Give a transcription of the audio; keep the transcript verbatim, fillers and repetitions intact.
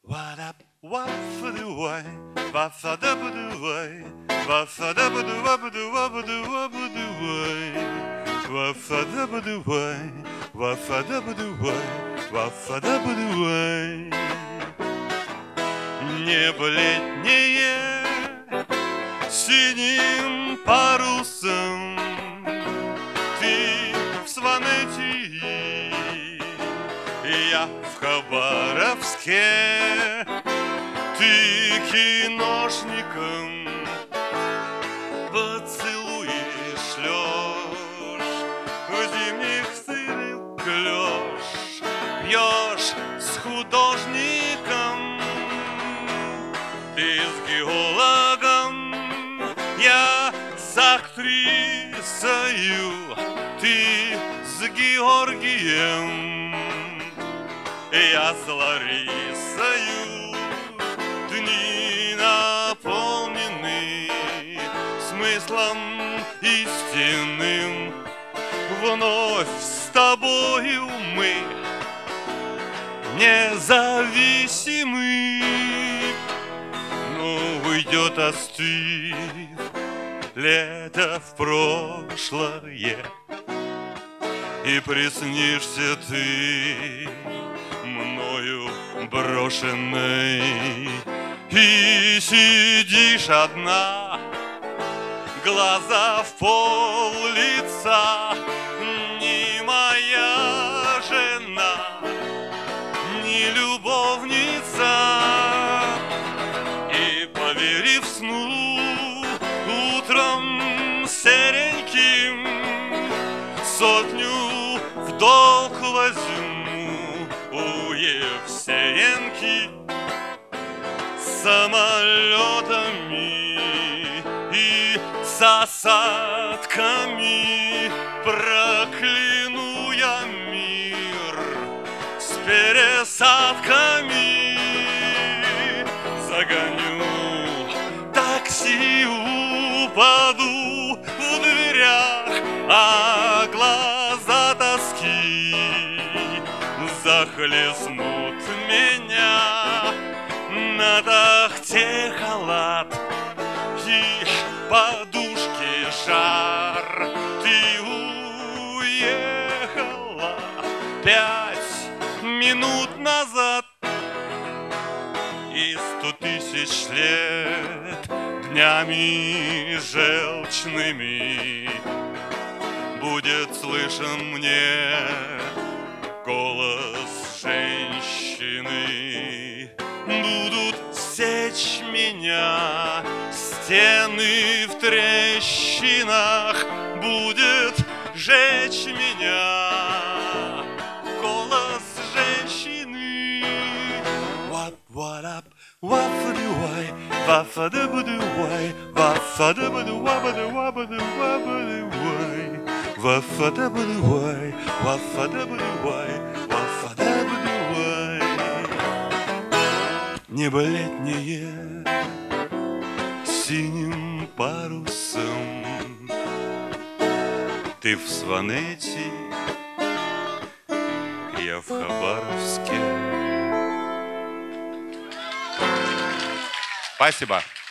What up, what for the way, what for the way, what for the way, what for the way, what for the way, what for the way, what for the way. Небо летнее синим парусом, ты в Сванетии, я в Хабаровске, ты киношником поцелуи шлешь, в зимних сырых клёш, пьешь с художником, ты с геологом, я с актрисою, ты с Георгием, я с Ларисою. Дни наполнены смыслом истинным. Вновь с тобою мы независимы. Но уйдет, остыв лето в прошлое, и приснишься ты мною брошенной, и сидишь одна, глаза в пол лица, ни моя жена, ни любовница. И поверив сну утром сереньким, сотню в долг возьму у Евсеенки, самолетами и с осадками прокляну я мир с пересадками. Загоню такси, упаду в дверях, а глаза тоски захлестнут меня. На тахте халат и подушки жар. Ты уехала пять минут назад, и сто тысяч лет днями желчными будет слышен мне голос женщины. Будут сечь меня стены в трещинах, будет жечь меня голос женщины. What, what up, what for the way, what for the way, what for the way, what for the way, what for the way, what for the way, what for the way. Небо летнее синим парусом, ты в Сванете, я в Хабаровске. Спасибо.